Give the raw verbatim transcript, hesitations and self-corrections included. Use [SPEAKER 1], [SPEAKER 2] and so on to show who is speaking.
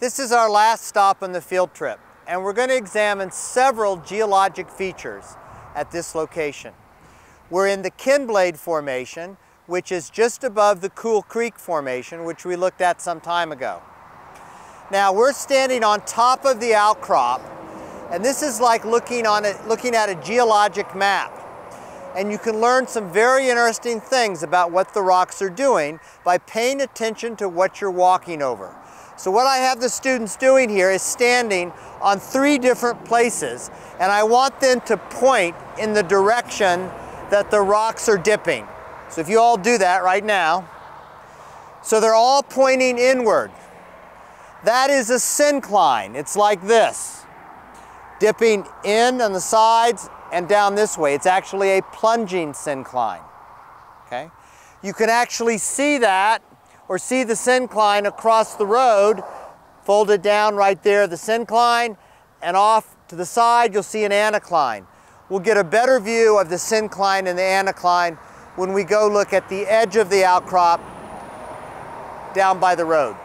[SPEAKER 1] This is our last stop on the field trip, and we're going to examine several geologic features at this location. We're in the Kinblade Formation, which is just above the Cool Creek Formation, which we looked at some time ago. Now, we're standing on top of the outcrop, and this is like looking, on a, looking at a geologic map. And you can learn some very interesting things about what the rocks are doing by paying attention to what you're walking over. So what I have the students doing here is standing on three different places, and I want them to point in the direction that the rocks are dipping. So if you all do that right now. So they're all pointing inward. That is a syncline. It's like this, dipping in on the sides and down this way. It's actually a plunging syncline. Okay? You can actually see that, or see the syncline across the road, folded down right there, the syncline, and off to the side you'll see an anticline. We'll get a better view of the syncline and the anticline when we go look at the edge of the outcrop down by the road.